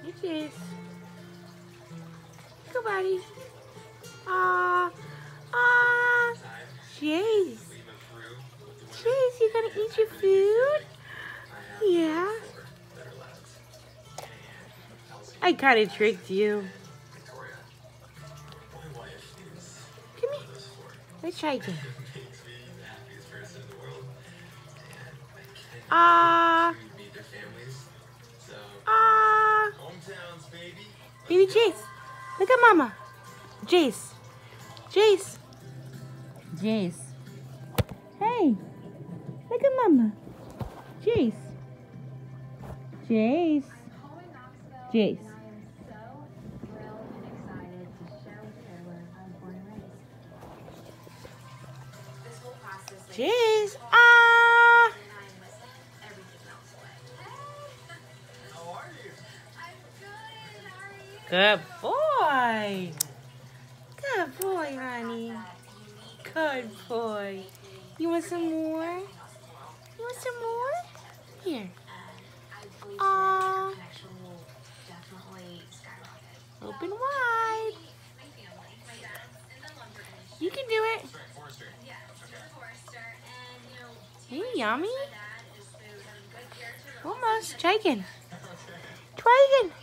Jace. Go, buddy. Ah, ah. Jace. Jace, you gonna eat your food? Yeah. I kind of tricked you. Come here. Let's try again. Ah. Ah. Baby Jace. Look at Mama. Jace. Jace. Jace. Hey. Look at Mama. Jace. Jace. Jace. Jace. Ah. Good boy. Good boy, honey. Good boy. You want some more? You want some more? Here. Aww. Open wide. You can do it. Hey, yummy. Almost. Try again. Try again.